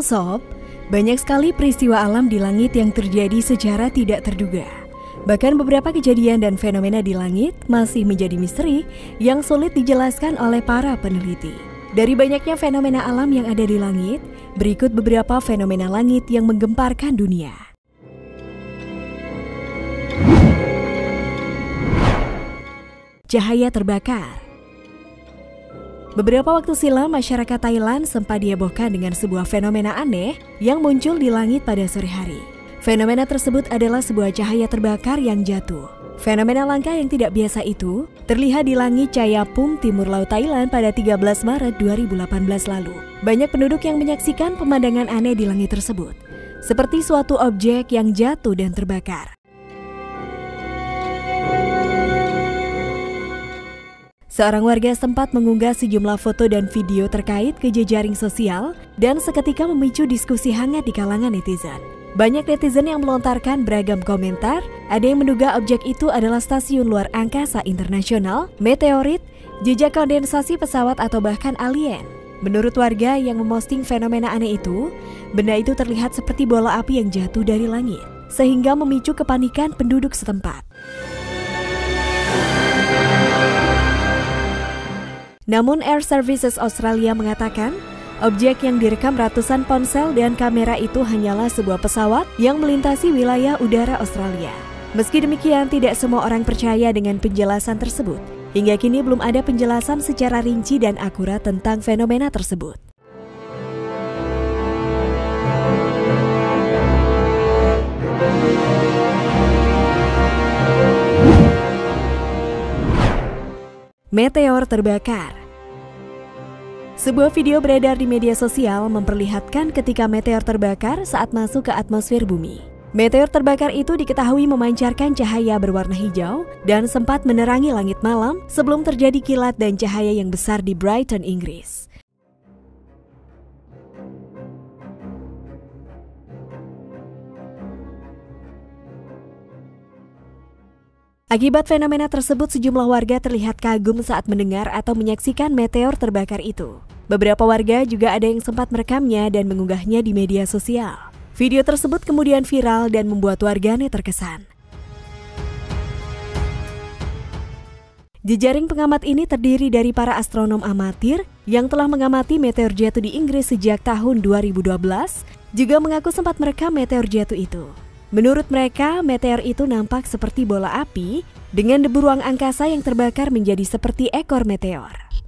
Sob, banyak sekali peristiwa alam di langit yang terjadi secara tidak terduga. Bahkan beberapa kejadian dan fenomena di langit masih menjadi misteri yang sulit dijelaskan oleh para peneliti. Dari banyaknya fenomena alam yang ada di langit, berikut beberapa fenomena langit yang menggemparkan dunia. Cahaya terbakar. Beberapa waktu silam, masyarakat Thailand sempat dihebohkan dengan sebuah fenomena aneh yang muncul di langit pada sore hari. Fenomena tersebut adalah sebuah cahaya terbakar yang jatuh. Fenomena langka yang tidak biasa itu terlihat di langit Chayapum, timur laut Thailand pada 13 Maret 2018 lalu. Banyak penduduk yang menyaksikan pemandangan aneh di langit tersebut, seperti suatu objek yang jatuh dan terbakar. Seorang warga sempat mengunggah sejumlah foto dan video terkait ke jejaring sosial dan seketika memicu diskusi hangat di kalangan netizen. Banyak netizen yang melontarkan beragam komentar, ada yang menduga objek itu adalah stasiun luar angkasa internasional, meteorit, jejak kondensasi pesawat atau bahkan alien. Menurut warga yang memosting fenomena aneh itu, benda itu terlihat seperti bola api yang jatuh dari langit, sehingga memicu kepanikan penduduk setempat. Namun Air Services Australia mengatakan, objek yang direkam ratusan ponsel dan kamera itu hanyalah sebuah pesawat yang melintasi wilayah udara Australia. Meski demikian, tidak semua orang percaya dengan penjelasan tersebut. Hingga kini belum ada penjelasan secara rinci dan akurat tentang fenomena tersebut. Meteor terbakar. Sebuah video beredar di media sosial memperlihatkan ketika meteor terbakar saat masuk ke atmosfer bumi. Meteor terbakar itu diketahui memancarkan cahaya berwarna hijau dan sempat menerangi langit malam sebelum terjadi kilat dan cahaya yang besar di Brighton, Inggris. Akibat fenomena tersebut, sejumlah warga terlihat kagum saat mendengar atau menyaksikan meteor terbakar itu. Beberapa warga juga ada yang sempat merekamnya dan mengunggahnya di media sosial. Video tersebut kemudian viral dan membuat warganet terkesan. Jejaring pengamat ini terdiri dari para astronom amatir yang telah mengamati meteor jatuh di Inggris sejak tahun 2012, juga mengaku sempat merekam meteor jatuh itu. Menurut mereka, meteor itu nampak seperti bola api dengan debu ruang angkasa yang terbakar menjadi seperti ekor meteor.